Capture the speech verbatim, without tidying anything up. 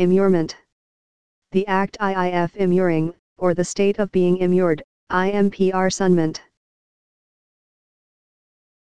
Immurement. The act I I F immuring, or the state of being immured, I M P R sunment.